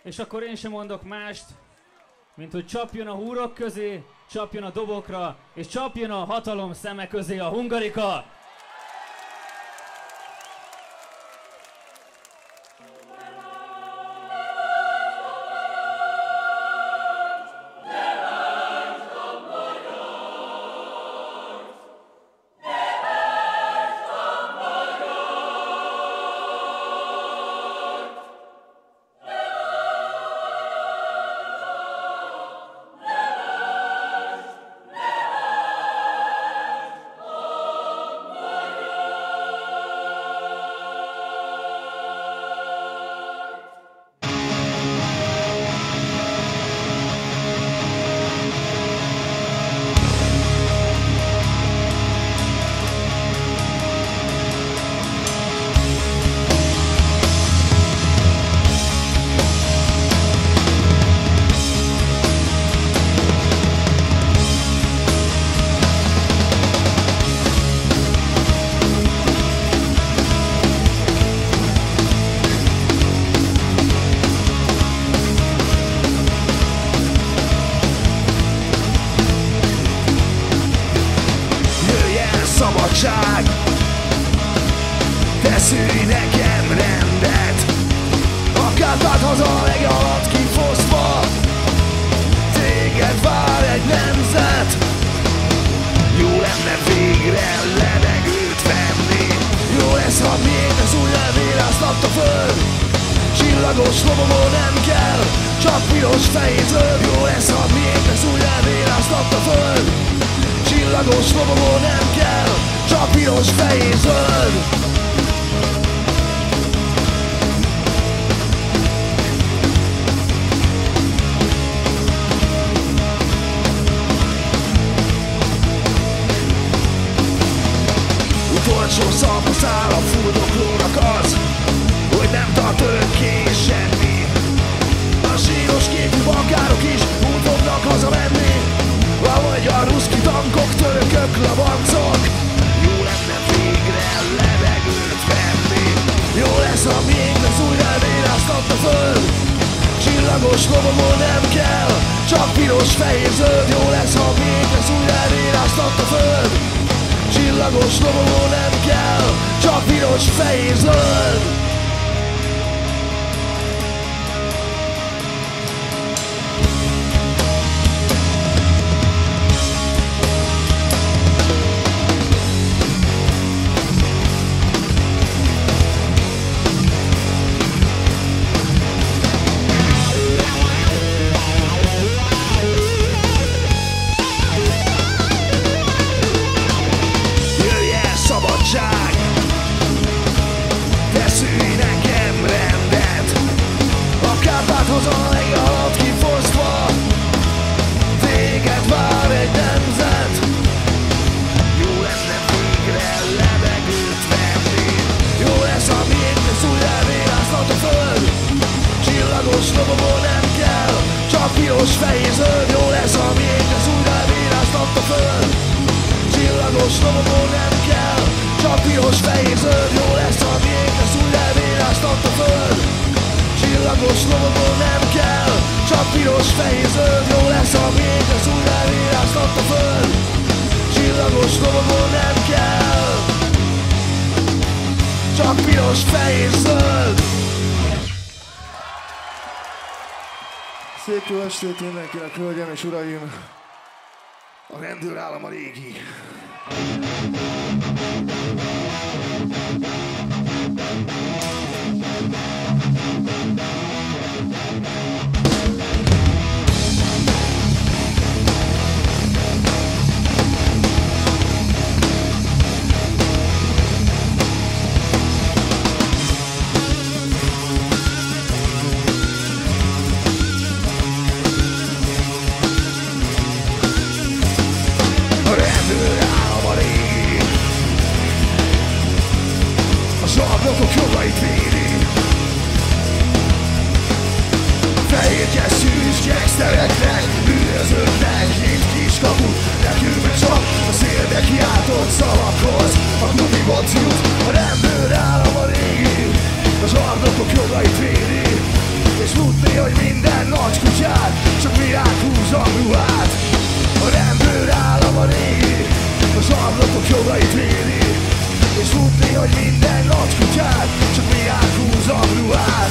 És akkor én sem mondok mást, mint hogy csapjon a húrok közé, csapjon a dobokra, és csapjon a hatalom szeme közé a Hungarika! Teszülj nekem rendet, a Kárpát haza egy alatt kifosztva, téged vár egy nemzet. Jó lenne végre levegőt venni, jó lesz, ha miénk az új elvéráztatta föld. Csillagos lovagó nem kell, csak piros fehér zöld. Jó lesz, ha miénk az új elvéráztatta föld. Csillagos lovagó nem kell, csak piros fehér zöld. Utolsó szakaszál a fuldoklónak az, hogy nem tart örökké semmi. A síros képű bankárok is úgy fognak hazamenni, ahogy a ruszki tankok, törökök, lavancok. Jó lenne végre levegőt venni, jó lesz, ha miénk lesz újra elvéráztat a föld. Csillagos lovagó nem kell, csak piros fehér zöld. Jó lesz, ha miénk lesz újra elvéráztat a föld. Csillagos lovagó nem kell, csak piros fehér zöld. Teszülj nekem rendet, a Kárpát haza egy alatt kifosztva, téged vár egy nemzet. Jó lenne végre levegőt venni, jó lesz, ha miénk lesz új elvéráztat a föld. Csillagos lovagó nem kell, csak piros fehér zöld. Jó lesz, ha miénk lesz új elvéráztat a föld. Csillagos lovagó nem kell, csak piros fehér zöld. Jó lesz, ha miénk lesz új elvéráztat a föld. Csillagos lovagó nem kell, csak piros fehér zöld. Jó lesz, ha miénk lesz új elvéráztat a föld. Csillagos lovagó nem kell, csak piros fehér zöld. Szép jó estét mindenkinek, hölgyem és uraim! A rendőrállam a régi. Zsarnokok jogait védi. Fehérke szűz gangstereknek, bűnözőknek nyit kiskaput. Nekünk meg csak a szélbe kiáltott szavakhoz a klubibot jut. A rendőrállam a régi, a zsarnokok jogait védi. és futni, hogy minden nagy kutyát, csak virág húzza a ruhát. A rendőr állam a régi, az ablakok jogait védi, és futni, hogy minden nagy kutyát, csak virág húzza a ruhát.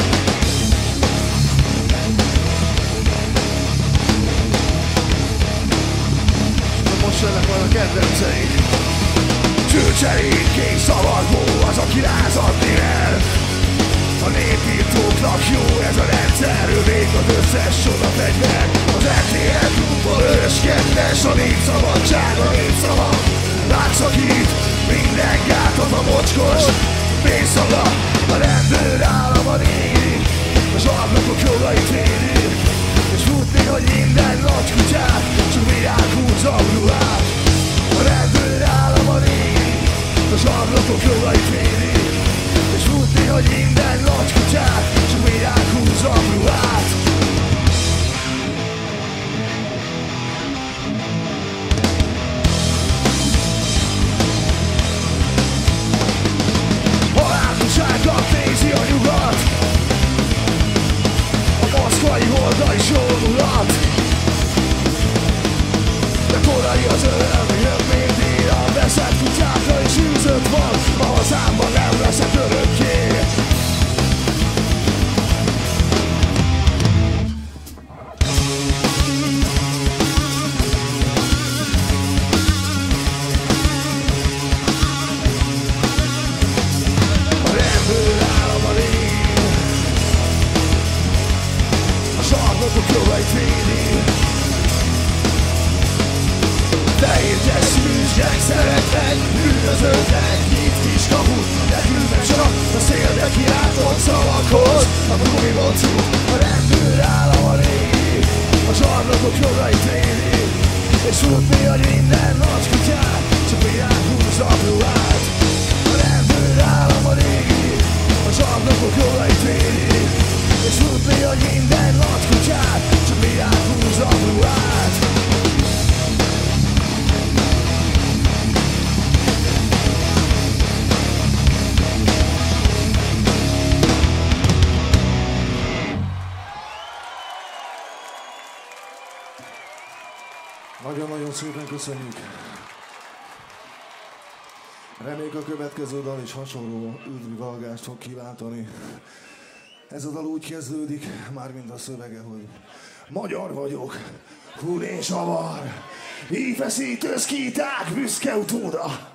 Most jönnek majd a kedvenceik. Csőcserék, kék szavargó, az aki lázadni mer. A népírtóknak jó ez a rendszer, övék az összes csodafegyver. Az RTL klubban őskedves, a népszabadság, a népszava. Átszakít minden gátat a mocskos pénzszaga. A rendőr állam a régi, az ablakok jogait védi, és futni, hogy minden nagy kutyát, csak virág húzza a ruhát. A rendőr állam a régi, az ablakok jogait védi, és futni, hogy minden nagy kutyát, csak virág húzza a ruhát. A látosságnak nézi a nyugat, a moszkvai horda is jól mulat. De korai az öröm, jön mindig a veszett kutyákra is űzött van, a hazámban nem leszek örökké. A rendőr állam a régi, a sarnokok jogait védi. Fehérgyes szűzsek szeretnek, bűnöződnek, nyit kis kaput, nekülnek csak a szélbe kiáltott szavakhoz. A gumibocú, a rendőr állam a régi, a zsarnokok jogait védi, és futni, hogy minden nagy kutyát, csak virág húzza a ruhát. A rendőr állam a régi, a zsarnokok jogait védi, és futni, hogy minden nagy kutyát, csak virág húzza a ruhát. Nagyon-nagyon szépen köszönjük. Reméljük a következő dal is hasonló üdvivalgást fog kiváltani. Ez a dal úgy kezdődik, mármint a szövege, hogy magyar vagyok, hull és avar, ífeszítő szkíták, büszke utóda.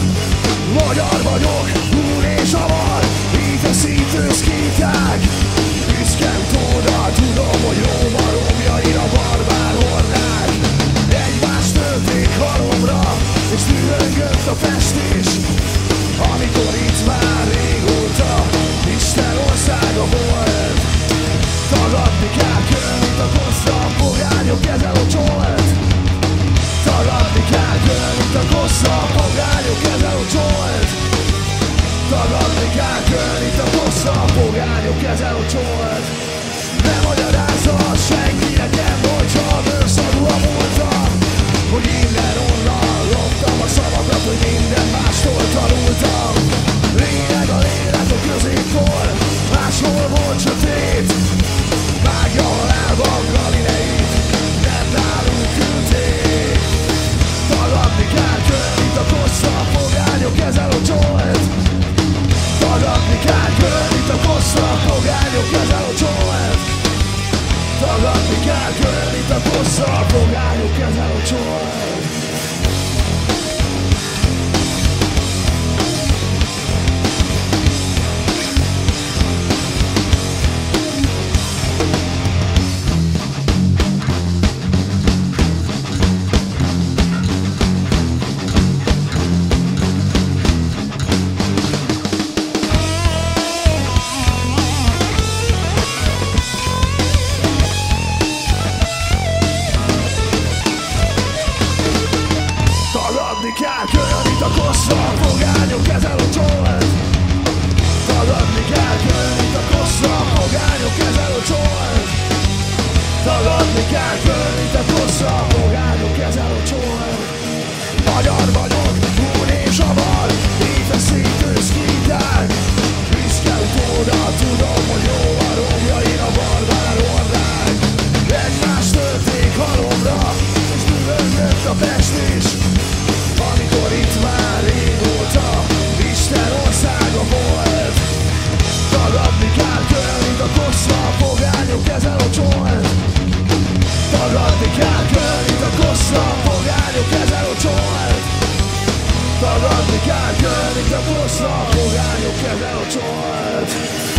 Magyar vagyok, hull és avar, ífeszítő szkíták, Tagadni kell, kölyönít a koszra, fogányok kezel a csolt. Tagadni kell, kölyönít a koszra, fogányok kezel a csolt. Tagadni kell, kölyönít a koszra, fogányok kezel a csolt. Magyar vagyok, hún és avar, léteszítő szkíták. Viszkel utóda, tudom, hogy jó a romjain a barbár orrák. Egymást törték halomra, és dühöngött a Pest is. Amikor itt már régóta Isten országa volt. Tagadni kell, kölyönít a koszra, fogányok kezel a csolt. Tagadni kell, kölyönít a koszra, fogányok kezel a csolt. Tagadni kell, kölyönít a koszra, fogányok kezel a csolt.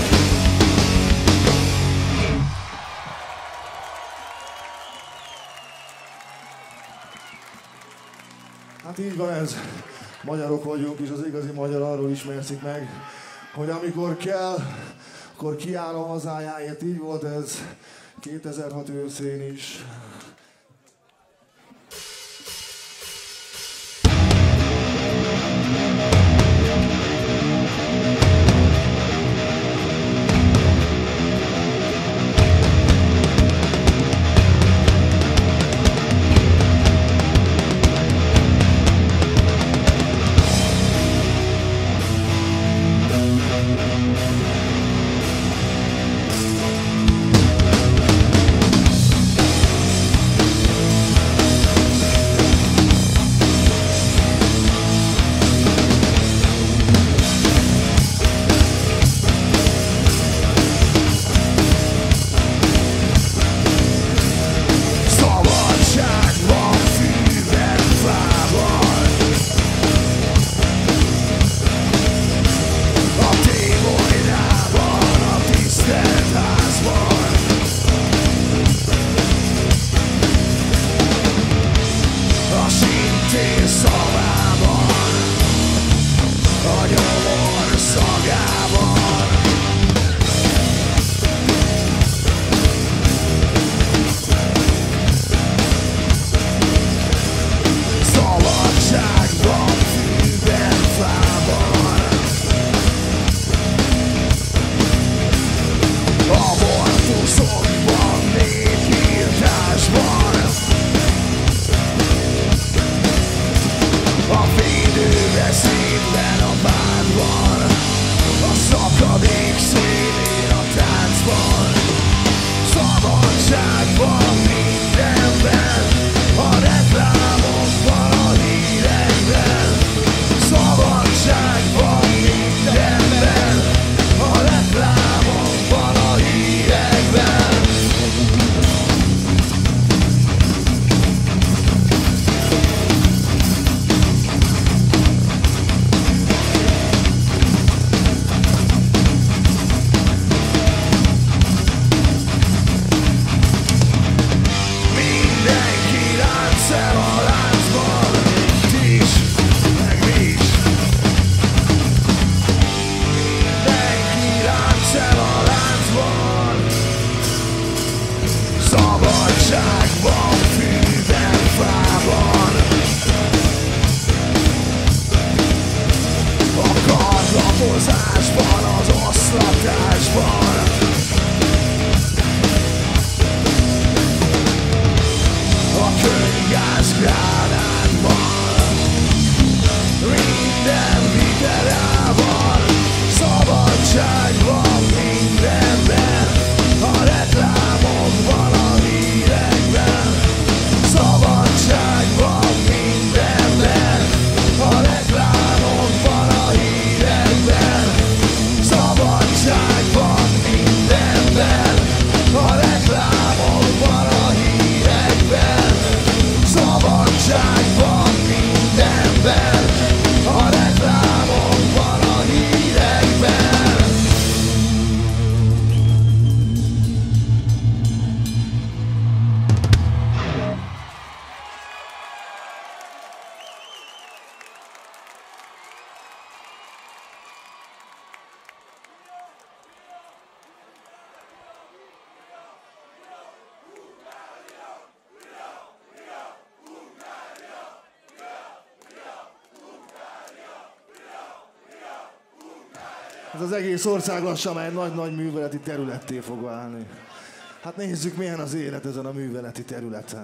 Hát így van ez. Magyarok vagyunk, és az igazi magyar arról ismerszik meg, hogy amikor kell, akkor kiáll a hazájáért. Így volt ez 2006 őszén is. Ez az egész ország lassan már egy nagy-nagy műveleti területté fog válni. Hát nézzük, milyen az élet ezen a műveleti területen.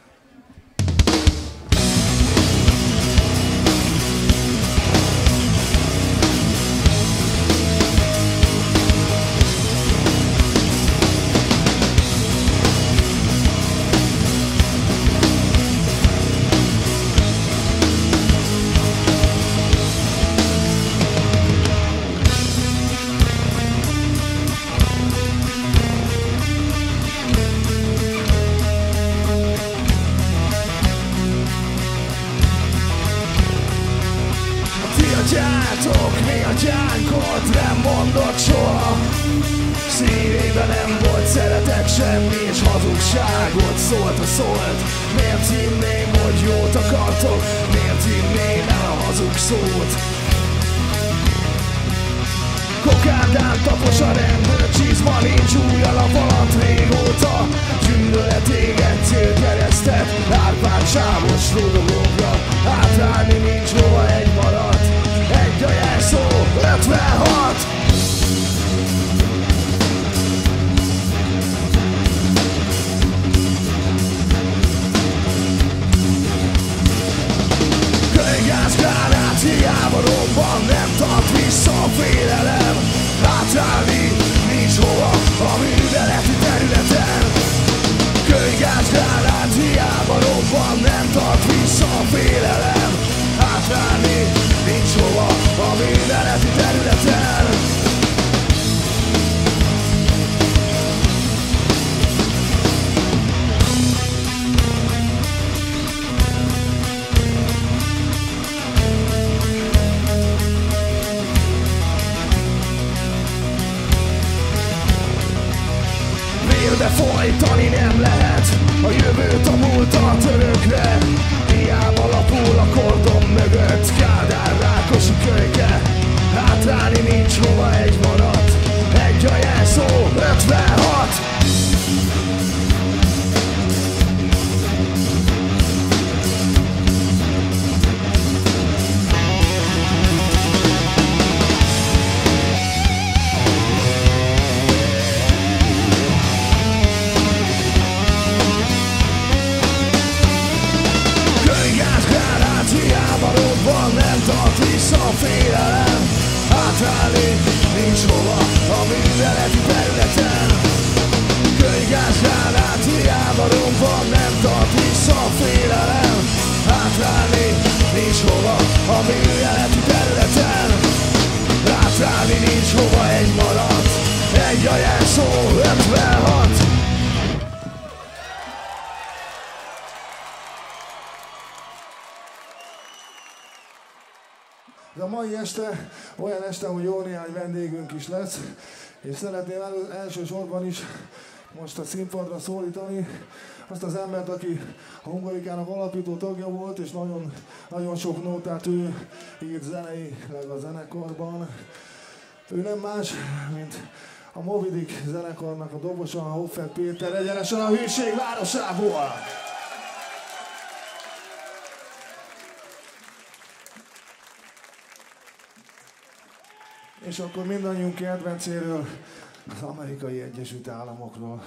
Mi a gyánkot nem mondok soha. Szívében nem volt szeretet semmi, és hazugságot szólt. Miért hinném, hogy jót akartok? Miért hinném el a hazug szót? Kokádán tapos a rendőr, csizma nincs új alap alatt régóta. Gyűlölet égettél keresztet, árpán sávos rudolókra. Átállni nincs hova, egy maradt, egy a jelszó, 56. Kölygázgránát hiába robban, nem tart vissza a félelem. Átállni nincs hova a műveleti területen. Kölygázgránát hiába robban, nem tart vissza a félelem. Átállni nincs hova a műveleti területen. Vérbe folytani nem lehet a jövőt a múltat örökre. Hiába lapul a kordon mögött Kádár Rákosi kölyke. Hátrálni nincs hova, egy maradt, egy a jelszó, 56. Hiába robban, nem tart vissza a félelem. Átállni nincs hova a műveleti területen. Kölygázgránát hiába robban, nem tart vissza a félelem. Átállni nincs hova a műveleti területen. Átállni nincs hova, egy maradt, egy a jelszó, 56. De a mai este olyan este, hogy jó néhány vendégünk is lesz, és szeretném elsősorban is most a színpadra szólítani azt az embert, aki a Hungarikának alapító tagja volt, és nagyon, nagyon sok nótát ő írt zeneileg a zenekarban. Ő nem más, mint a Moby Dick zenekarnak a dobosa, a Hoffer Péter, egyenesen a hűség városából. És akkor mindannyiunk kedvencéről, az Amerikai Egyesült Államokról.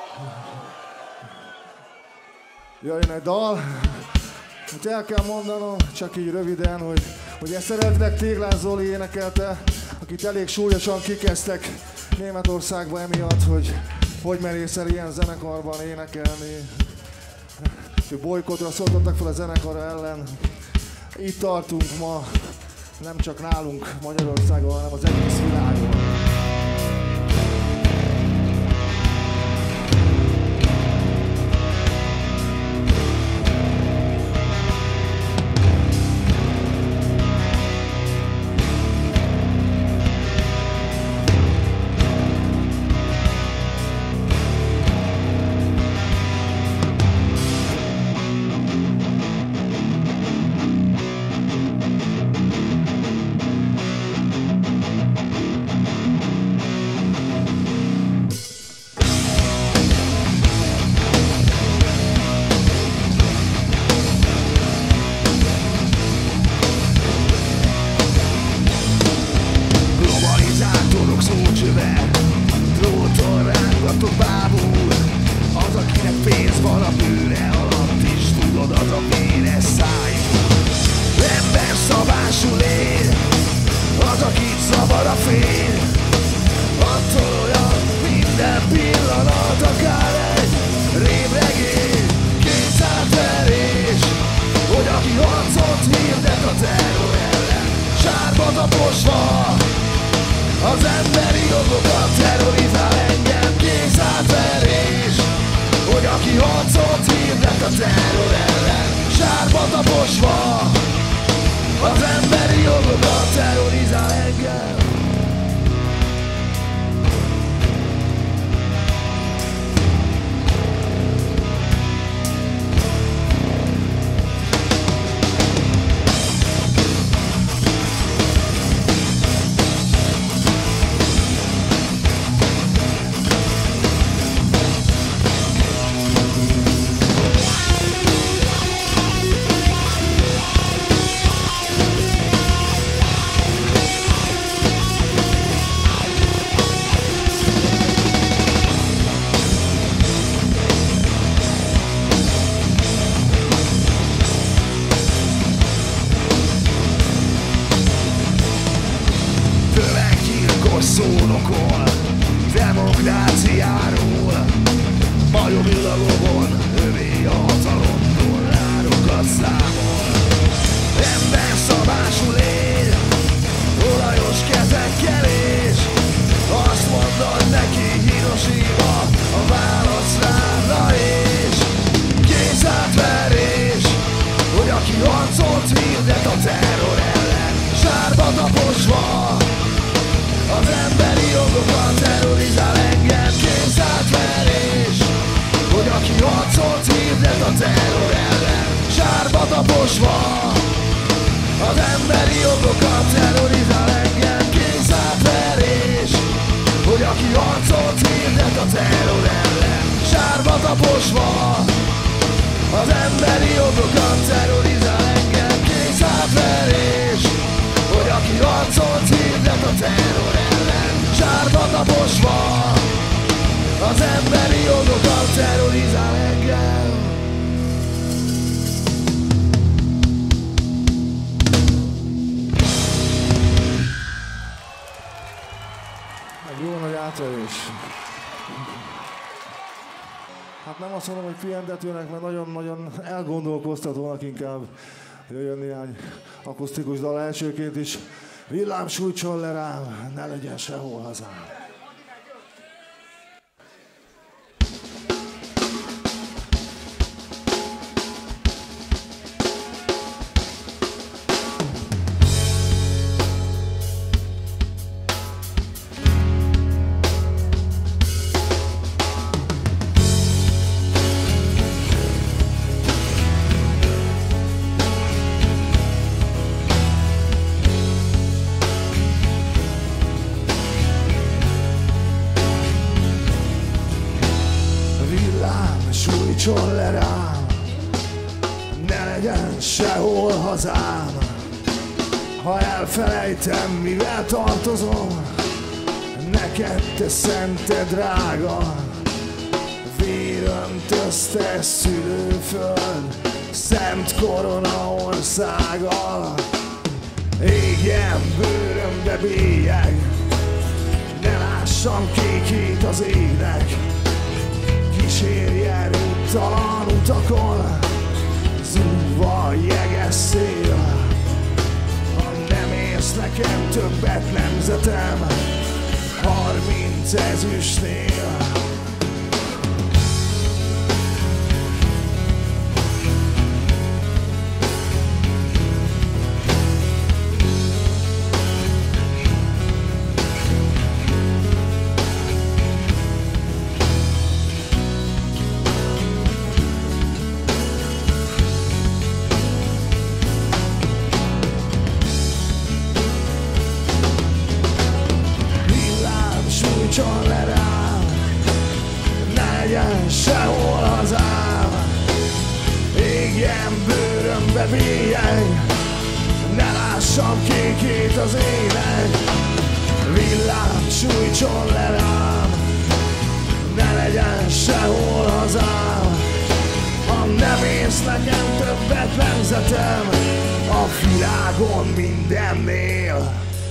Jöjjön egy dal. Hát el kell mondanom, csak így röviden, hogy ezt eredetileg Téglás Zoli énekelte, akit elég súlyosan kikezdtek Németországba emiatt, hogy merészel ilyen zenekarban énekelni. Ő bojkottra szóltottak fel a zenekar ellen. Itt tartunk ma. Nem csak nálunk Magyarországon, hanem az egész világon. éles szájú. Ember szabású lény, az, akit zavar a fény. Attól olyan minden pillanat, akár egy rémregény. Kényszerverés, hogy aki harcot hirdet a terror ellen, sárba taposva az emberi jogokat terrorizál engem. Kényszerverés, hogy aki harcot hirdet a terror ellen, sárba taposva az emberi jogokat terrorizál engem. Szónokol, demokráciáról, majom ül a lovon, övé a hatalom, dollárokat számol. Ember szabású lény, olajos kezekkel és azt mondod neki, Hiroshima a válasz rád, és kényszerverés, hogy aki harcot hirdet a terror ellen, sárba taposva az emberi jogokat terrorizál engem. Kényszerverés, hogy aki harcot hirdet a terror ellen, sárba taposva az emberi jogokat terrorizál engem. Kényszerverés, hogy aki harcot hirdet a terror ellen, sárba taposva az emberi jogokat terrorizál engem. Kényszerverés, hogy aki harcot hirdet a terror ellen, sárba taposva az emberi jogokat terrorizál engem. Jó nagy átverés. Hát nem azt mondom, hogy pihentetőnek, mert nagyon-nagyon elgondolkoztatónak, inkább jöjjön néhány akusztikus dal. Elsőként is Villám sújtson le rám, ne legyen sehol hazám. Sújtson le rám, ne legyen sehol hazám. Ha elfelejtem, mivel tartozom, neked te szente drága. Véröntözte szülőföld, szent korona országa. Égjen bőrömbe bélyeg, ne lássam kékét az égnek. Kísérje úttalan utakon, zúgva jeges szél. Ha nem érsz nekem többet nemzetem, 30 ezüstnél. Sújtson le rám, ne legyen sehol hazám. Égjen bőrömbe bélyeg, ne lássam kékét az ének. Villám sújtson le rám, ne legyen sehol hazám. Ha nem ész nekem többet nemzetem a világon mindennél.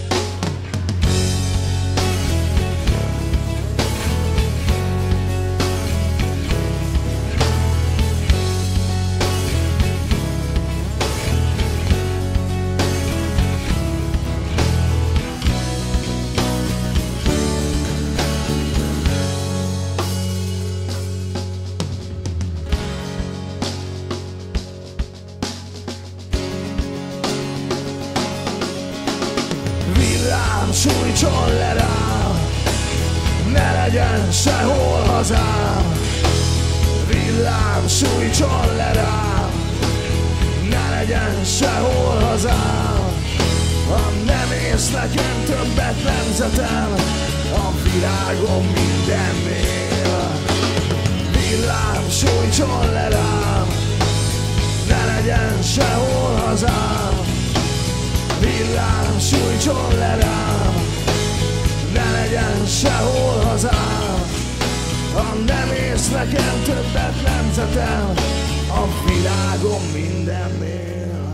Sújtson le rám, ne legyen sehol hazám. Villám, sújtson le rám, ne legyen sehol hazám. Ha nem ész nekem többet nemzetem a világon mindennél. Villám, sújtson le rám, ne legyen sehol hazám. Villám, sújtson le rám, ne legyen sehol hazám. Ha nem ész nekem többet nemzetem a világon mindennél.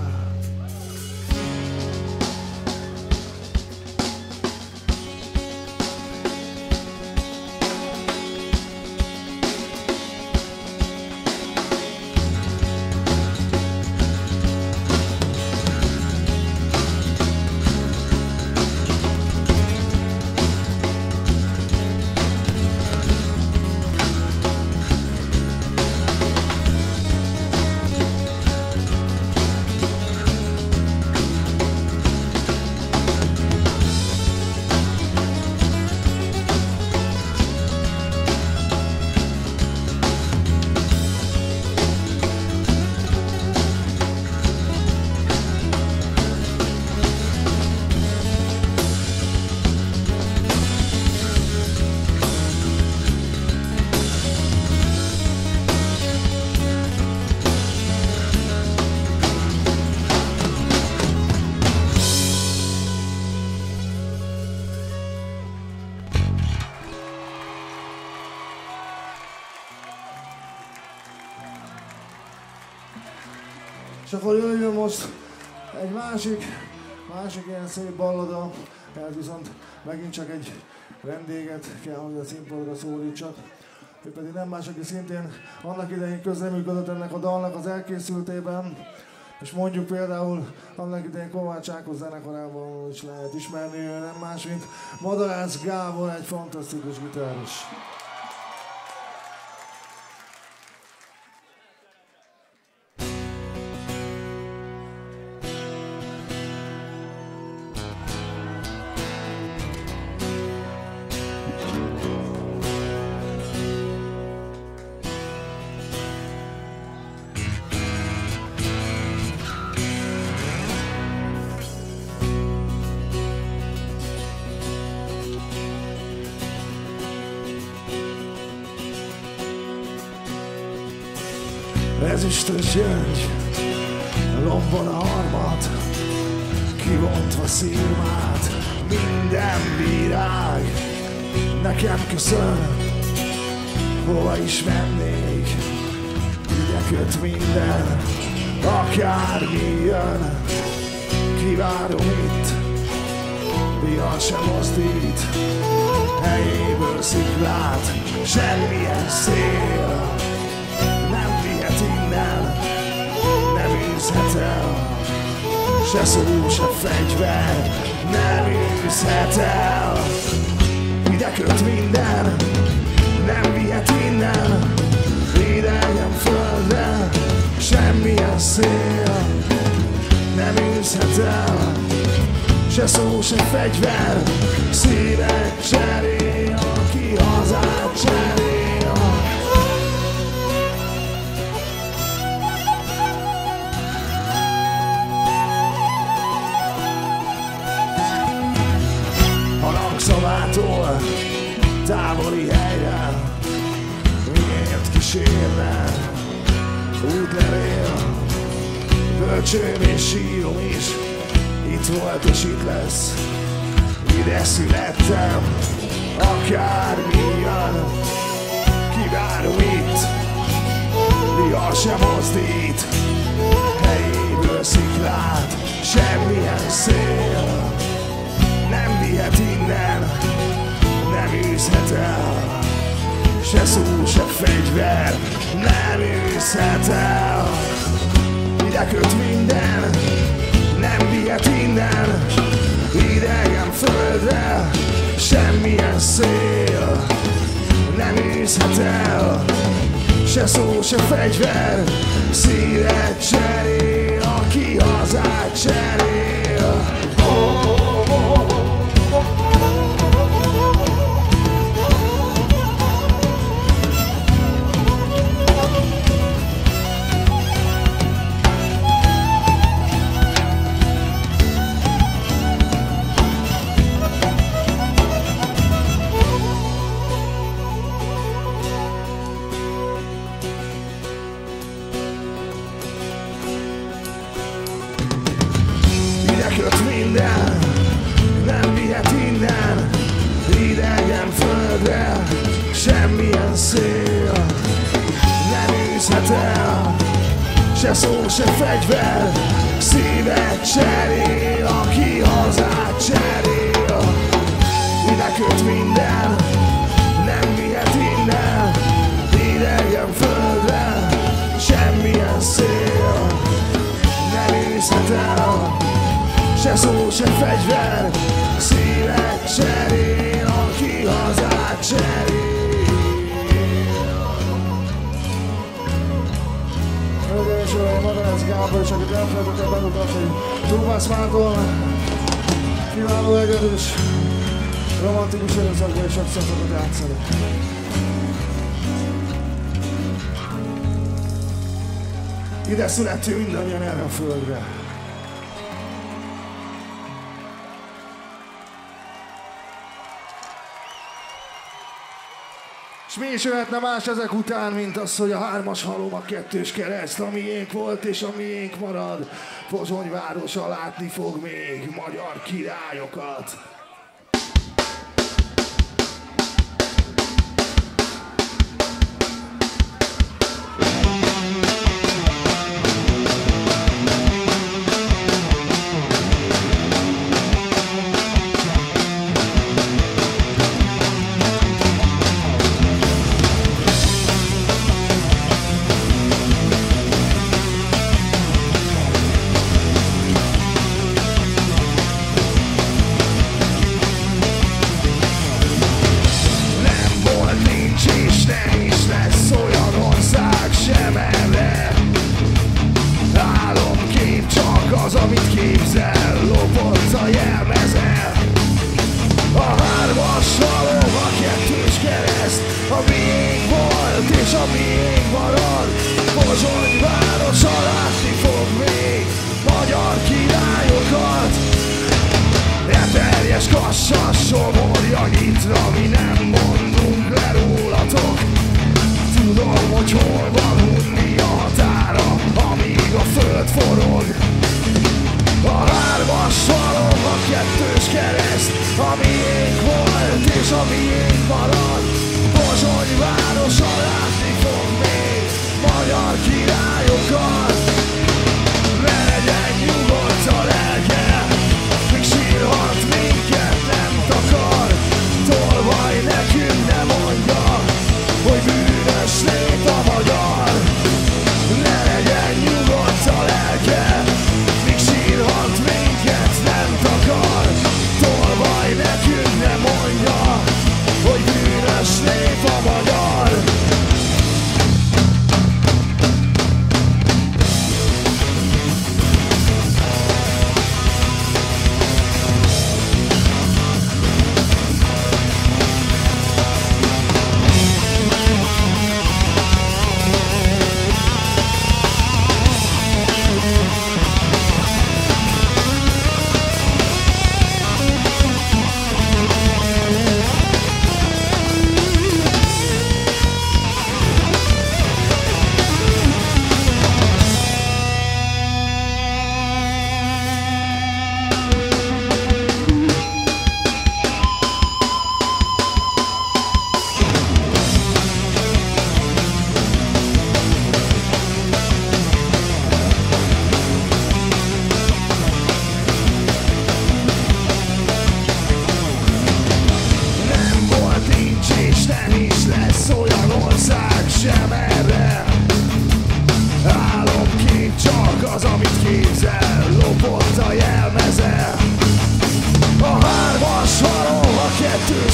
És akkor jöjjön most egy másik ilyen szép ballada, tehát viszont megint csak egy vendéget kell, hogy a színpadra szólítsak. Ő pedig nem más, aki szintén annak idején közreműködött ennek a dalnak az elkészültében, és mondjuk például annak idején Kovács Ákos zenekarában is lehet ismerni, ő nem más, mint Madarász Gábor, egy fantasztikus gitáros. Ezüstös gyöngy, lombon a harmat, kivontva szírmát, minden virág nekem köszön, hova is mennék, ide köt minden, akármi jön, kivárom itt, vihar sem mozdít, helyéből sziklát, semmilyen szél. Innen nem űzhet el, se szó, se fegyver, nem űzhet el. Ide köt minden, nem vihet innen, idegen földre, semmilyen szél, nem űzhet el, se szó, se fegyver, szívek cserél, aki hazát cserél. Szavától távoli helyre miért kísérne útlevél, bölcsőm és sírom is itt volt és itt lesz, ide születtem, akármi jön, kivárom itt, vihar sem mozdít, helyéből sziklát, semmilyen szél nem vihet innen, nem űzhet el, se szó, se fegyver nem űzhet el. Ide köt minden, nem vihet innen, idegen földre, semmilyen szél nem űzhet el, se szó, se fegyver, szívet cserél, aki hazát cserél. Nem vihet innen, idegen földre, semmilyen szél nem űzhet el, se szó, se fegyver, szívet cserél, aki hazát cserél. Ide köt minden, nem vihet innen, idegen földre, semmilyen szél nem űzhet el, se szó, se fegyver, szívet cserél, aki hazát cserél. Hölgyeim és uraim, Maganec Gábor, és akit elfelejtettek bemutatni, Turbász Márton, kiváló egedűs, romantikus erőszakban és sokszor szokott játszani. Ide születtünk mindannyian erre a földre. És mi is jöhetne más ezek után, mint az, hogy a 3-as halom, a 2-s kereszt, a miénk volt és a miénk marad. Pozsony városa látni fog még magyar királyokat.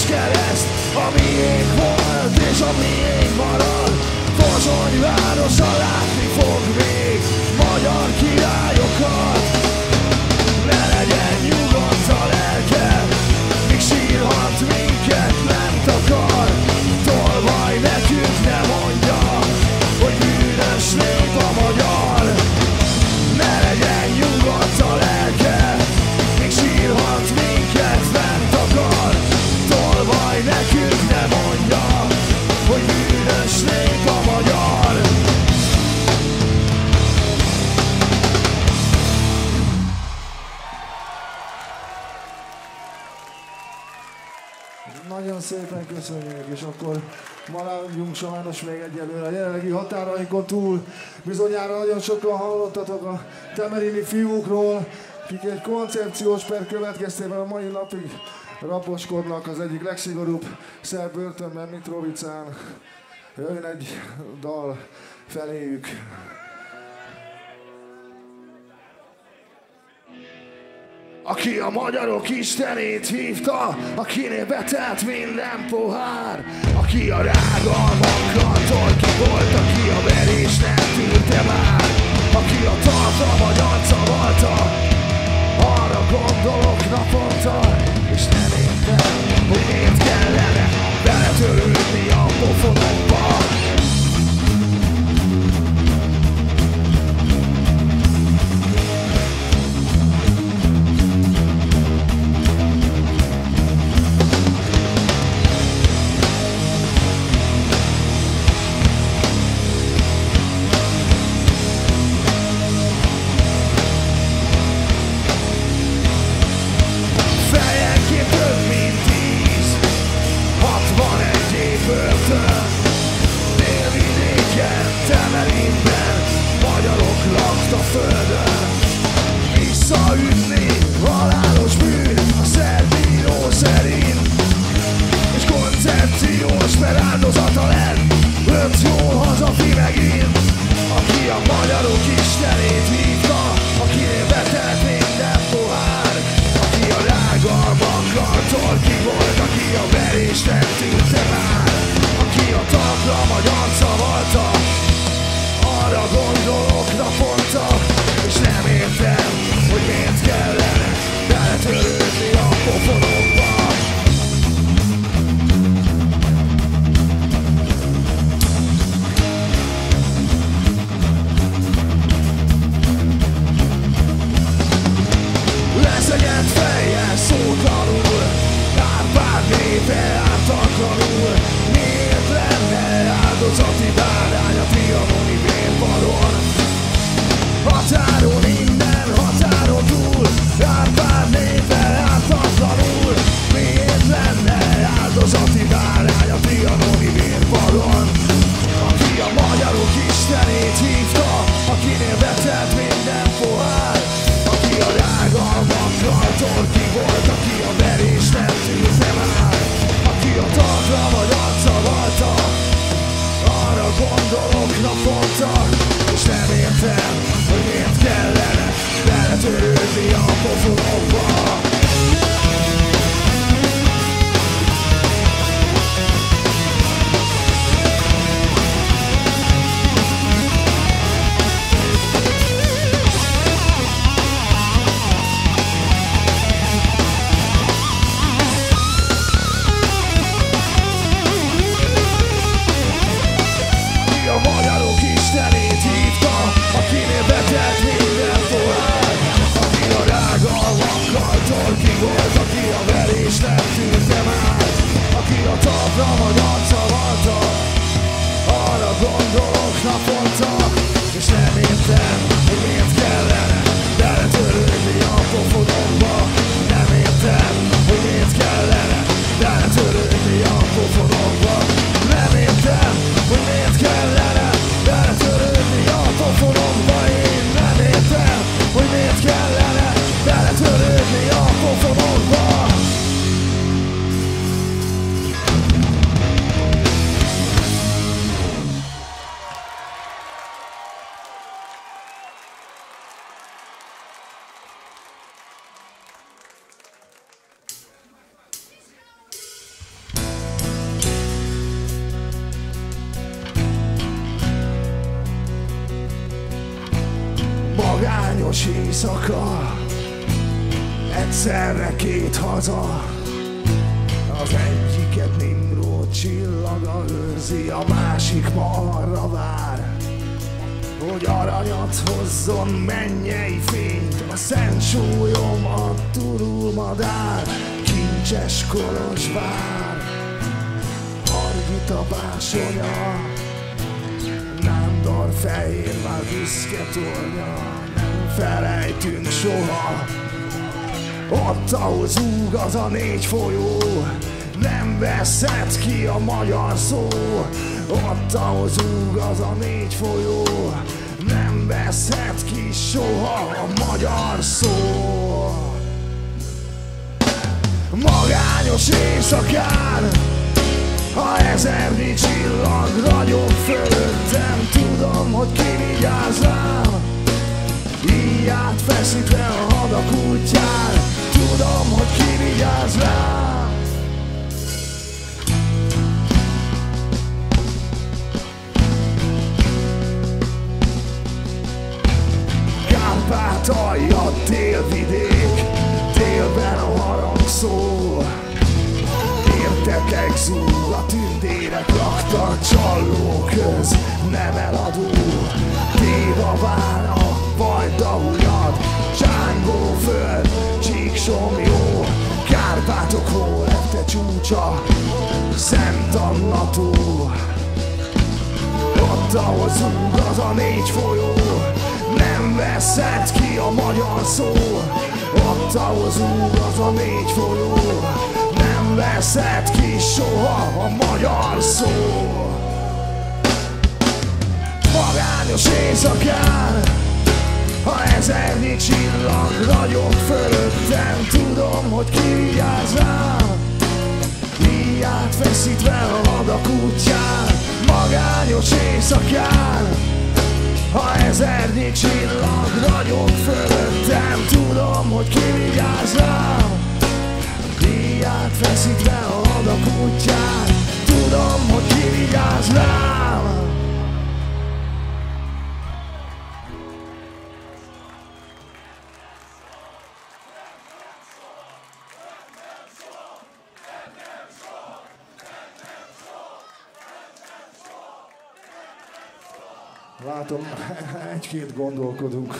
kereszt, a miénk volt és a miénk marad. Pozsony városa látni fog még magyar királyokat. Ne legyen nyugodt a lelke, míg sírhat minket nem takar. Tolvaj nekünk ne mondja, hogy bűnös nép a magyar. Ne legyen nyugodt a lelke, míg sírhat minket nem takar. Tolvaj nekünk ne mondja, hogy bűnös nép a magyar. Nagyon szépen köszönjük, és akkor maradjunk sajnos még egyelőre a jelenlegi határainkon túl. Bizonyára nagyon sokan hallottatok a temerini fiúkról, akik egy koncepciós per következtében a mai napig raposkodnak az egyik legszigorúbb szerb börtönben, Mitrovicán. Jön egy dal feléjük. Aki a magyarok istenét hívta, akinél betelt minden pohár, aki a rágalmakkal torkibolt, aki a verés nem tűrte már, aki a tartalma gyancavalta, arra gondolok naponta, és nem értem, hogy miért kellene beletörődni a pofonokba. éjszaka, egyszerre két haza. Az egyiket Nimród csillaga őrzi, a másik ma arra vár, hogy aranyat hozzon mennyei fényt. A szent sólyom a turul madár, kincses Kolozsvár, Hargita básonya, Nándor Fehérvár büszke tornya. Nem felejtünk soha, ott ahol zúg az a 4 folyó, nem veszed ki a magyar szó. Ott ahol zúg az a 4 folyó, nem veszed ki soha a magyar szó. Magányos éjszakán, ha ezernyi csillag ragyog fölöttem, tudom, hogy ki vigyáz rám, így átfeszítve a hadak útján. Tudom, hogy ki vigyáz rám. Kárpátalja, délvidék, délben a harangszó. Értekek zúg, a tündérek laktak csalló köz, nem eladó. Téva vár a Vajdahunyad, Csángó föld, Csíksomjó. Kárpátok Hollepte csúcsa, Szent Anna tó. Ott ahol zúg az a 4 folyó, nem veszed ki a magyar szó. Ott ahol zúg az a 4 folyó, nem veszed ki soha a magyar szó. Magányos éjszakán, ha ezernyi csillag ragyog fölöttem, tudom, hogy ki vigyáz rám, így átfeszítve a hadak útján. Magányos éjszakán, ha ezernyi csillag ragyog fölöttem, tudom, hogy ki vigyáz rám, így átfeszítve a hadak útján. Tudom, hogy ki vigyáz rám. Látom, egy-két gondolkodunk.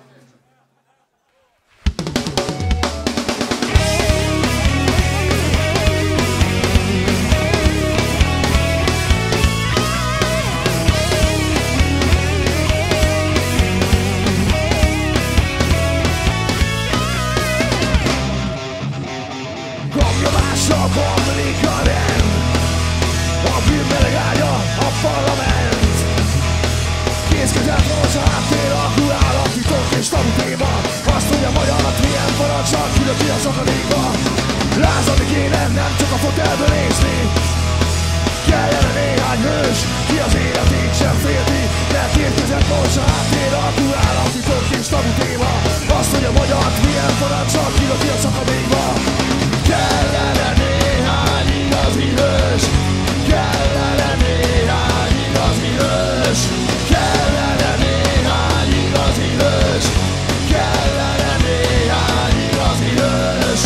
Gomnyomásra bomlik a rend, a bűn meleg ágya, a parlament. Kézkezelt rossz a háttér, a kurállat, titok és tabu téma. Azt mondja magyarnak milyen parancsal, külöki a szakadékba. Lázadni kéne, nem csak a fotelből nézni. Kellene néhány hős, ki az életét sem félti. Mert kézkezelt rossz a háttér, a kurállat, titok és tabu téma. Azt mondja magyarnak milyen parancsal, külöki a szakadékba. Kellene néhány igazi hős, kellene néhány igazi hős. Kellene néhány igazi hős, kellene néhány igazi hős.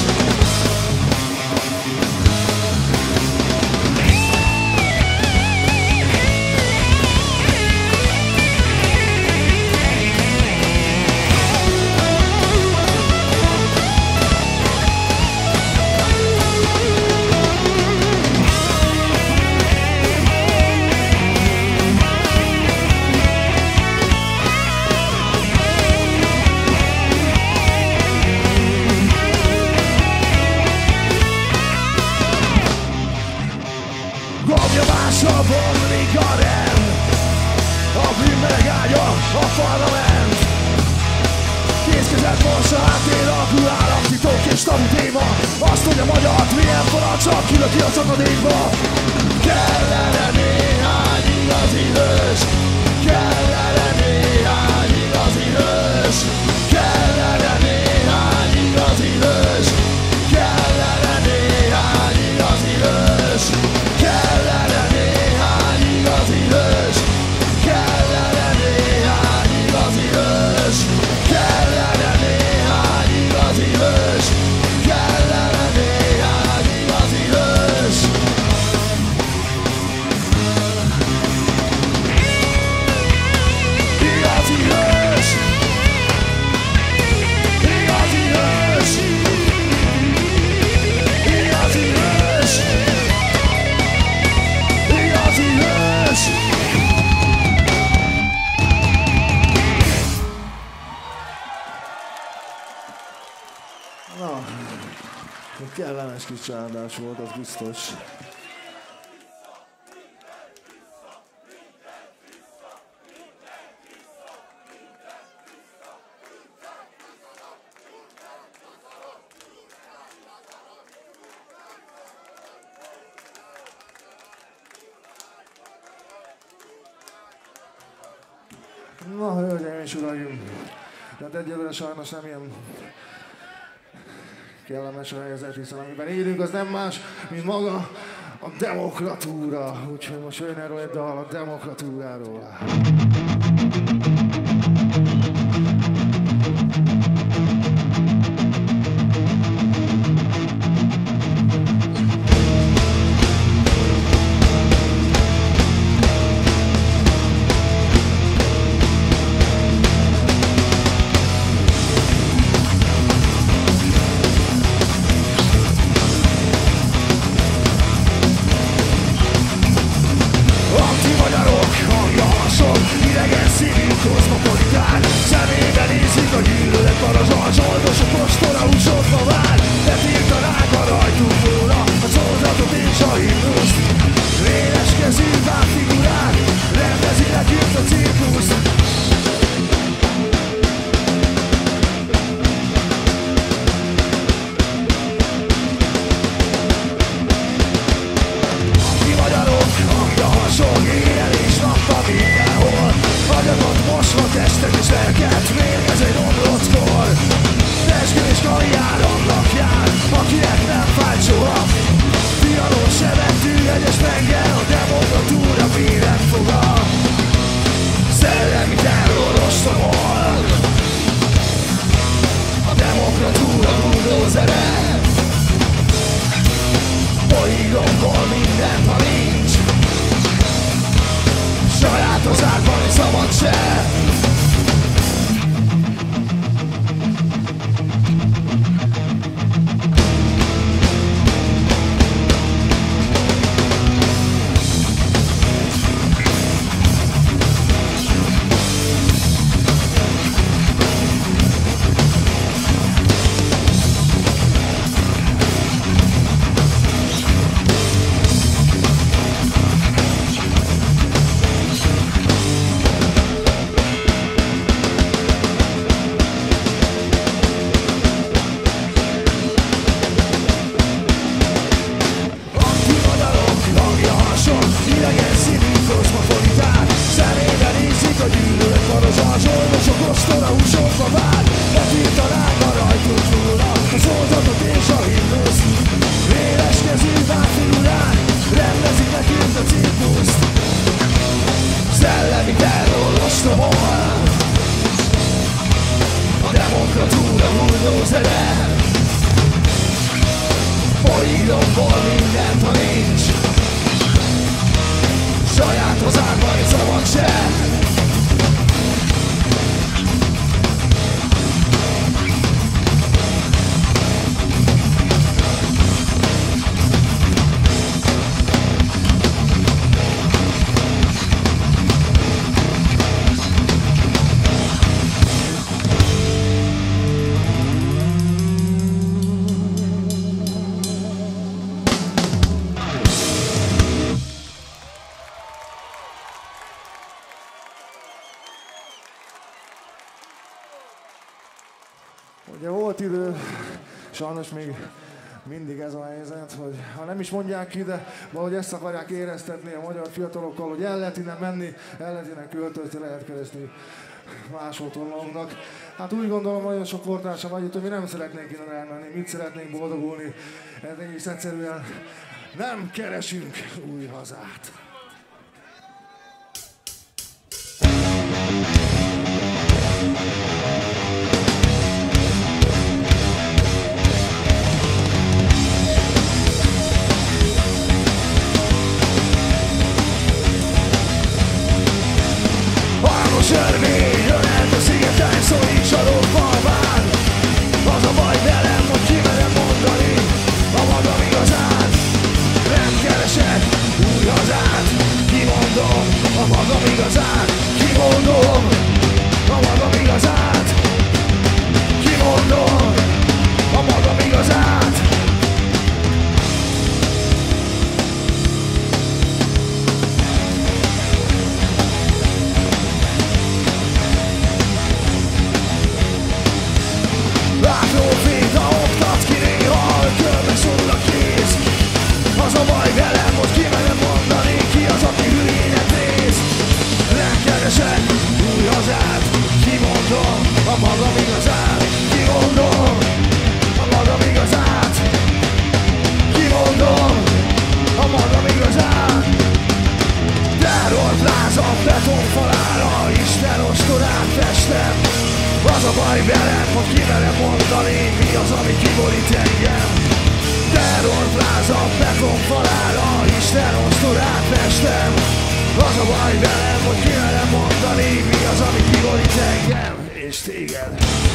Gomnyomásra bomlik a rend, a bűn meleg ágya, a parlament. Kézkezelt mors a háttér, a kurállat, titok és tabu téma. Azt mondja magyart, milyen parancsal, kilöki a szakadékba. Kellene néhány igazi hős, kellene néhány igazi hős. Kellene néhány igazi hős, kellene néhány igazi hős. Kellene néhány igazi hős, kellene néhány igazi hős, kellene Na, egy kellemes kis csárdás volt, az biztos. Na, hölgyeim és uraim, de egyelőre sajnos nem ilyen kellemes a helyzet, hiszen amiben élünk, az nem más, mint maga a demokratúra. Úgyhogy most jön erről egy dal a demokratúráról. Ugye volt idő, sajnos még mindig ez a helyzet, hogy ha nem is mondják ki, de valahogy ezt akarják éreztetni a magyar fiatalokkal, hogy el lehet innen menni, el lehet innen költözni, lehet keresni máshol maguknak. Hát úgy gondolom, nagyon sok kortársam vagy itt, hogy mi nem szeretnénk innen elmenni, mit szeretnénk boldogulni, ez egész egyszerűen nem keresünk új hazát. Örvény, jön el a szigeten, szólít csalók falván. Az a baj velem, hogy kimerem mondani a magam igazán. Nem keresek új hazát. az, ami kiborít engem? Terrorpláz a betonfalára, Isten ostorát festem. Az a baj velem, hogy ki merem mondani, mi az, ami kiborít engem és téged.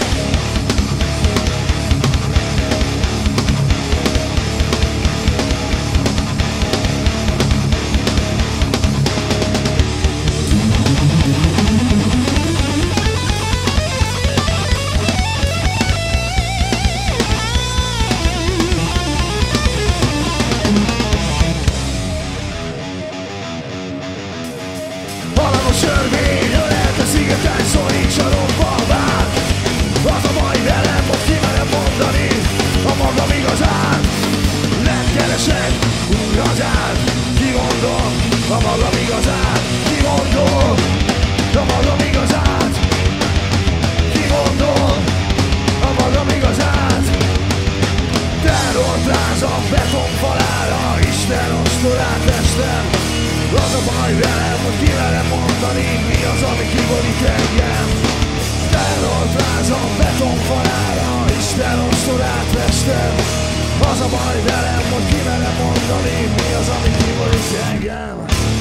Sörvény, ölelte szigeten, szorítsa rompalvát. Az a baj velem, hogy ki merem mondani a magam igazát. Nem keresek igazát, kimondom a magam igazát. Kimondom a magam igazát. Kimondom a magam igazát. Terrorpláz a betonfalára, Isten ostorát estem. Az a baj velem, hogy ki merem mondani, mi az, ami kiborít engem. Terrorpláz a betonfalára, Isten ostorát vestem. Az a baj velem, hogy ki merem mondani, mi az, ami kiborít engem.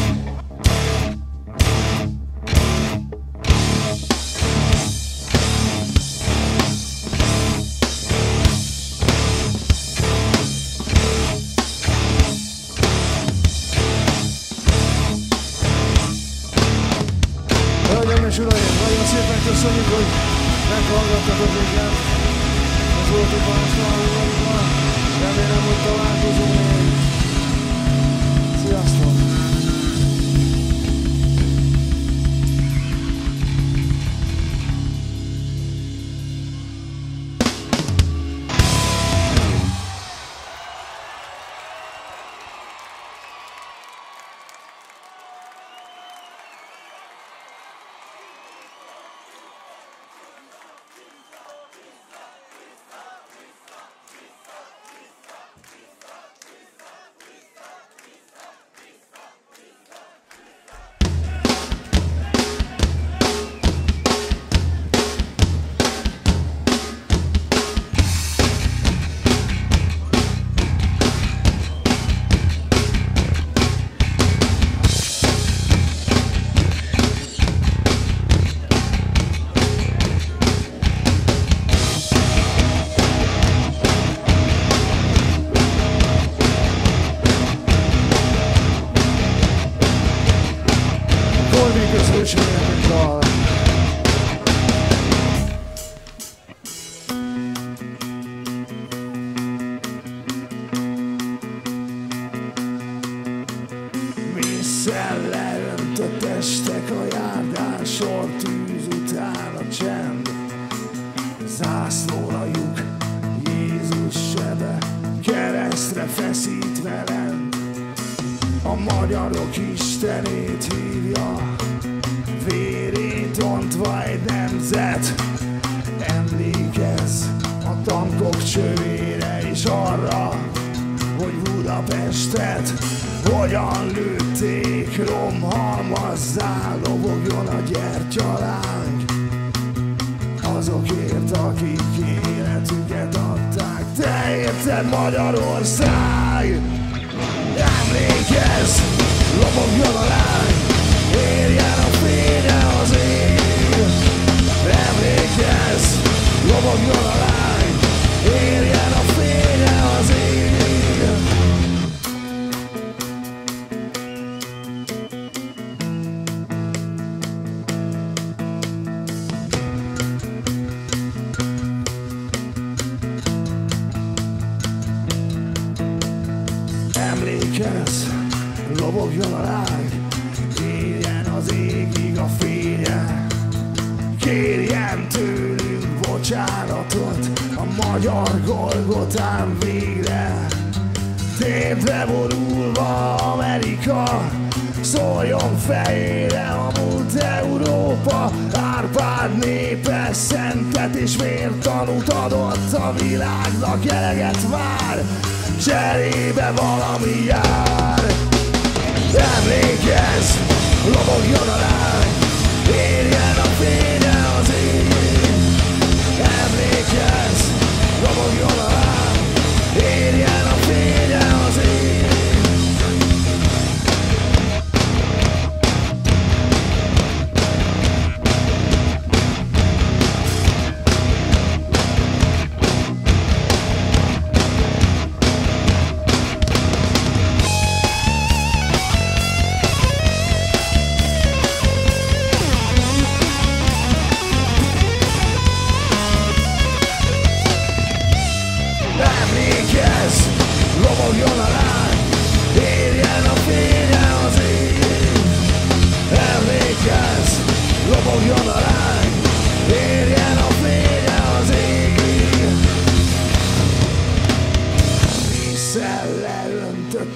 És uraim, nagyon szépen köszönjük, hogy meghallgattatok minket. Ez volt a Parancsnálóval. Remélem, hogy találkozunk még. Sziasztok! Leönt a testek a járdán, sor tűz után a csend. Zászlóra lyuk, Jézus sebe, keresztre feszítve lent. A magyarok Istenét hívja, vérét ontva egy nemzet. Emlékezz a tankok csövére és arra, hogy Budapestet hogyan lőtték, romhalmazzá, lobogjon a gyertyaláng. Azokért, akik életüket adták, te érted Magyarország! Emlékezz, lobogjon a láng, érjen a fénye az ég. Emlékezz, lobogjon a láng, érjen a fénye az ég. Emlékezz, lobogjon a lág, érjen az égig a fénye. Kérjen tőlünk bocsánatot a magyar Golgotán végre. Térdre borulva Amerika, szóljon fejére a múlt Európa. Árpád népe szentet és vértanút adott a világnak, eleget vár, cserébe valami jár. Emlékezz, lobogjon a láng, érjen a fénye az ég. Emlékezz, lobogjon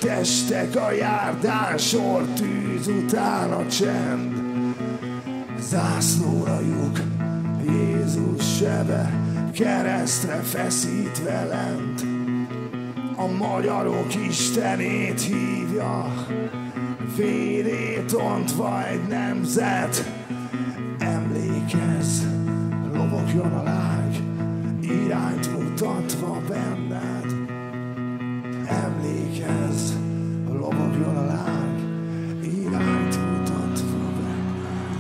testek a járdán, sor tűz után a csend. Zászlóra lyuk, Jézus sebe, keresztre feszítve lent. A magyarok istenét hívja, vérét ontva egy nemzet. Emlékezz, lobogjon a lágy, irányt mutatva benned. Emlékezz, lobogjon a lágy, irányt mutatva benned.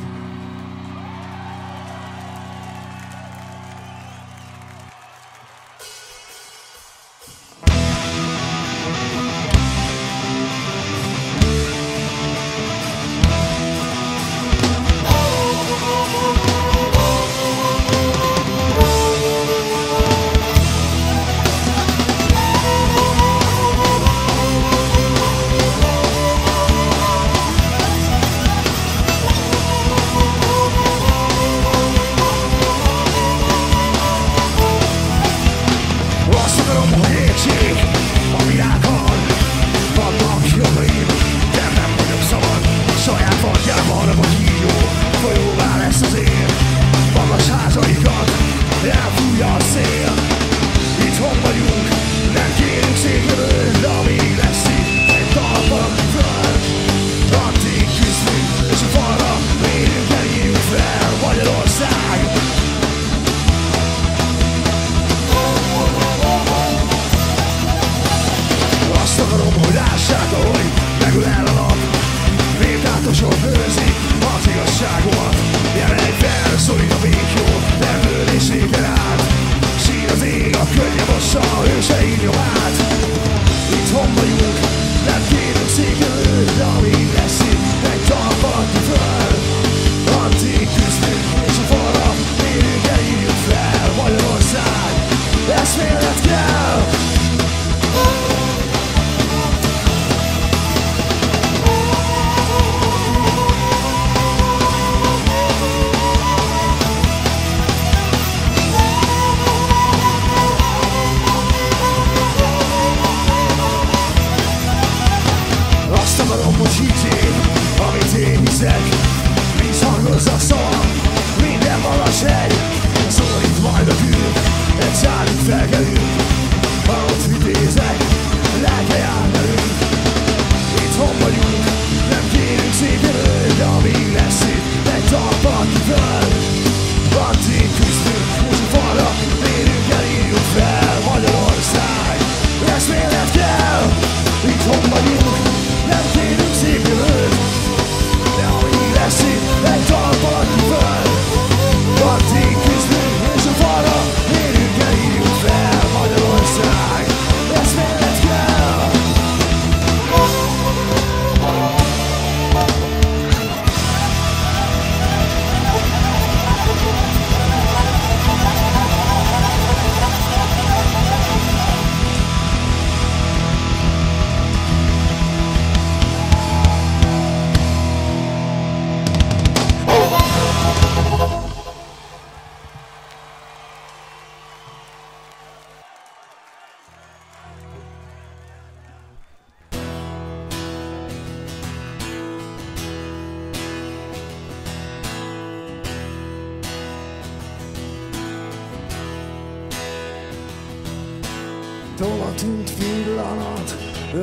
Tova tűnt pillanat,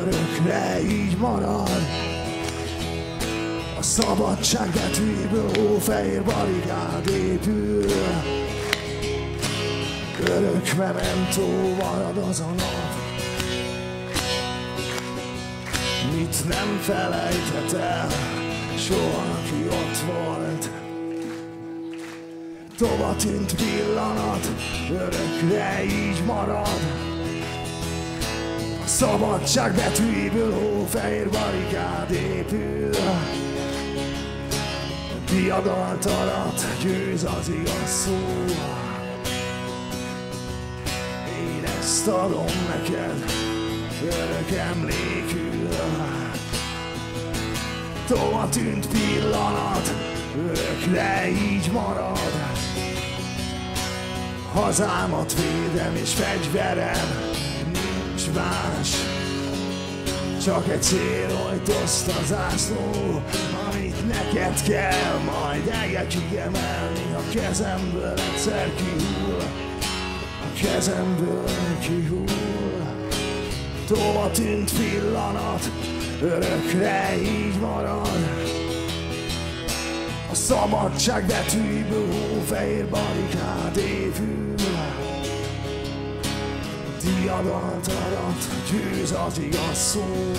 örökre így marad. A szabadság betűjéből hófehér barikád épül. Örök mementó marad az a nap, mit nem felejthet el soha, aki ott volt. Tova tűnt pillanat, örökre így marad. A szabadság betűjéből hófehér barikád épül. Diadalt alatt győz az igaz szó. Én ezt adom neked, örök emlékül. Tova tűnt pillanat, örökre így marad. Hazámat védem és fegyverem nincs más. Csak egy cél, hogy toszt a zászló, amit neked kell majd egekig emelni. A kezemből egyszer kihull, a kezemből kihull. Tova tűnt pillanat, örökre így marad. A szabadság betűiből hófehér barikád épül. Diadalt arat, győz az igaz szó.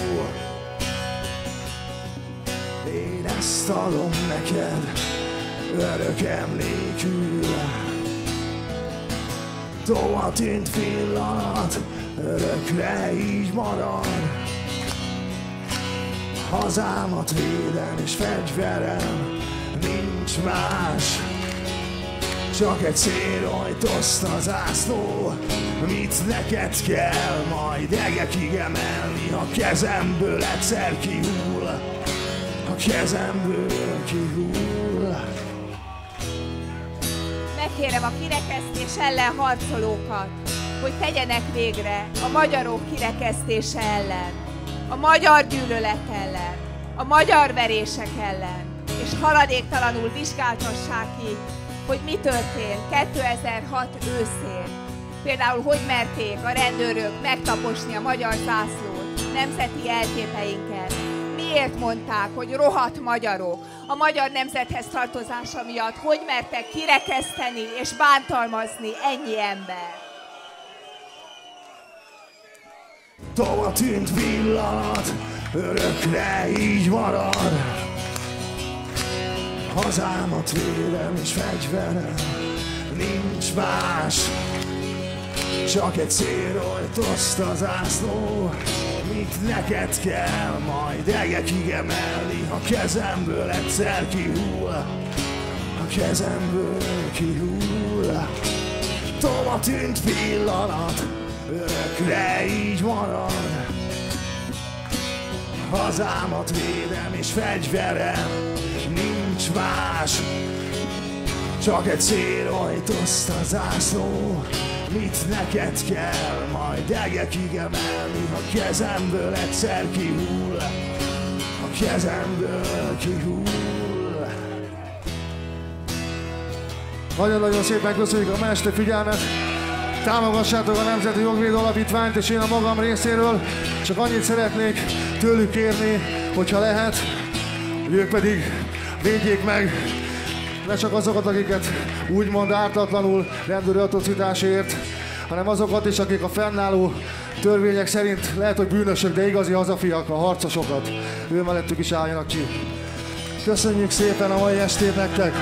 Én ezt adom neked, örök emlékül. Tova tűnt pillanat, örökre így marad. Hazámat védem és fegyverem, nincs más. Csak egy cél, hogy toszt a zászló, mit neked kell majd egekig emelni. A kezemből egyszer kihull, a kezemből kihull. Megkérem a kirekesztés ellen harcolókat, hogy tegyenek végre a magyarok kirekesztése ellen, a magyar gyűlölet ellen, a magyar verések ellen, és haladéktalanul vizsgáltassák ki, hogy mi történt 2006 őszén. Például, hogy merték a rendőrök megtaposni a magyar zászlót, nemzeti jelképeinket. Miért mondták, hogy rohadt magyarok a magyar nemzethez tartozása miatt, hogy mertek kirekeszteni és bántalmazni ennyi ember? Tova tűnt pillanat, örökre így marad. Hazámat védem és fegyverem, nincs más. Csak egy cél, hogy toszt a zászló, mit neked kell majd egekig emelni. A kezemből egyszer kihull, a kezemből kihull. Tova tűnt pillanat, örökre így marad. Hazámat védem és fegyverem, nincs más. Csak egy cél, hogy toszt a zászló, mit neked kell majd egekig emelni. A kezemből egyszer kihull, a kezemből kihull. Nagyon-nagyon szépen köszönjük a mester figyelmet. Támogassátok a Nemzeti Jogvédő Alapítványt, és én a magam részéről csak annyit szeretnék tőlük kérni, hogyha lehet, hogy ők pedig védjék meg ne csak azokat, akiket úgymond ártatlanul rendőri atrocitásért, hanem azokat is, akik a fennálló törvények szerint lehet, hogy bűnösök, de igazi hazafiak, a harcosokat. Ő mellettük is álljanak ki. Köszönjük szépen a mai estét nektek!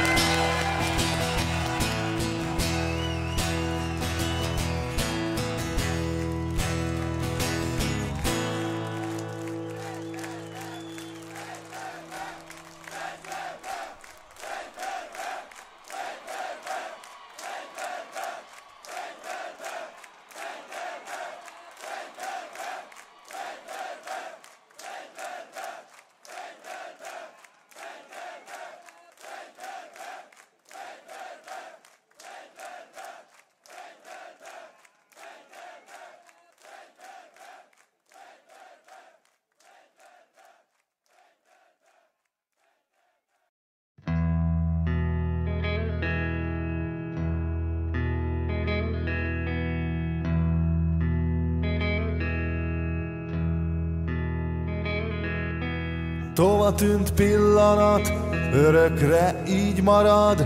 Tova tűnt pillanat, örökre így marad.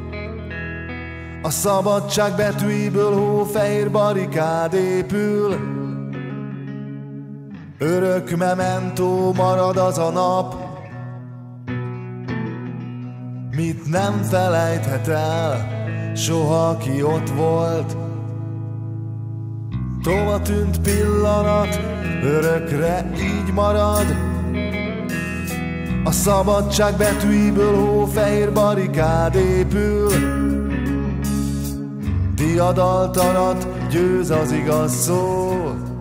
A szabadság betűiből hófehér barikád épül. Örök mementó marad az a nap, mit nem felejthet el soha, ki ott volt. Tova tűnt pillanat, örökre így marad. A szabadság betűiből hófehér barikád épül. Diadaltarat győz az igaz szó.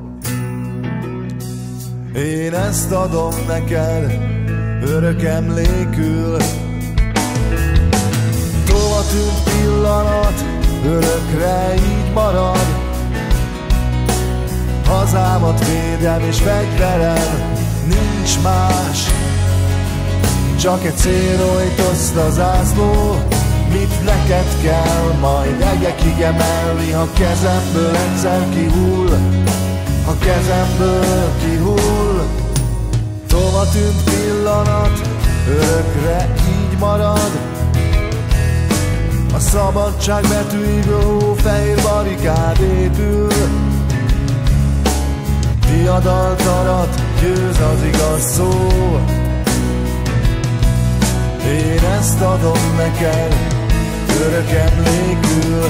Én ezt adom neked örök emlékül. Tova tűnt pillanat, örökre így marad. Hazámat Hazámat védem és fegyverem, nincs más. Csak egy célrojtoszt a zászló, mit neked kell majd egekig emelni, ha kezemből egyszer kihull, ha kezemből kihull. Tova tűnt pillanat, örökre így marad. A szabadság betűiből fehér barikád épül. Diadaltarat győz az igaz szó. Én ezt adom neked, örök emlékül.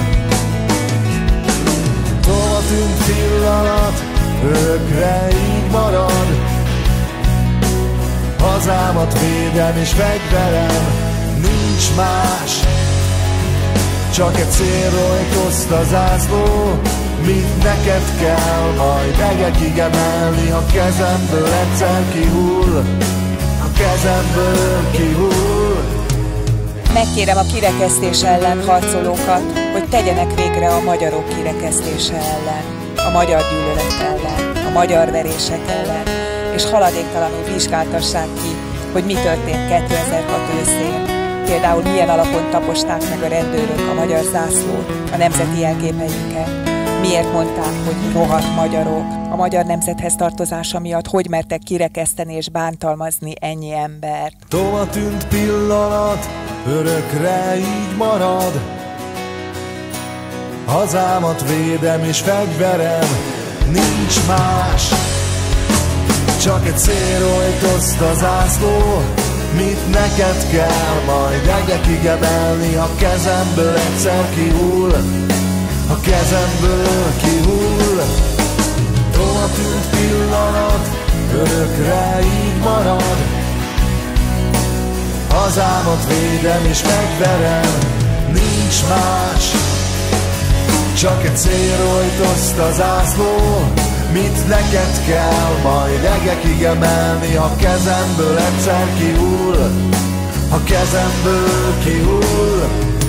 Tova tűnt pillanat, örökre így marad. Hazámat védem és fegyverem, nincs más. Csak egy célrojtoszt a zászló, mit neked kell majd egekig emelni, ha kezemből egyszer kihull, ha kezemből kihull. Megkérem a kirekesztés ellen harcolókat, hogy tegyenek végre a magyarok kirekesztése ellen, a magyar gyűlölet ellen, a magyar verések ellen, és haladéktalanul vizsgáltassák ki, hogy mi történt 2006 őszén. Például milyen alapon taposták meg a rendőrök a magyar zászlót, a nemzeti jelképeinket. Miért mondták, hogy rohadt magyarok? A magyar nemzethez tartozása miatt hogy mertek kirekeszteni és bántalmazni ennyi embert? Tova tűnt pillanat, örökre így marad. Hazámat védem és fegyverem, nincs más. Csak egy célrojtoszt a zászló, mit neked kell majd egekig emelni, ha kezemből egyszer kihull, ha kezemből kihull. Tova tűnt pillanat, örökre így marad. Hazámat védem és fegyverem, nincs más. Csak egy célrojtoszt a zászló, mit neked kell majd egekig emelni, ha kezemből egyszer kihull, ha kezemből kihull.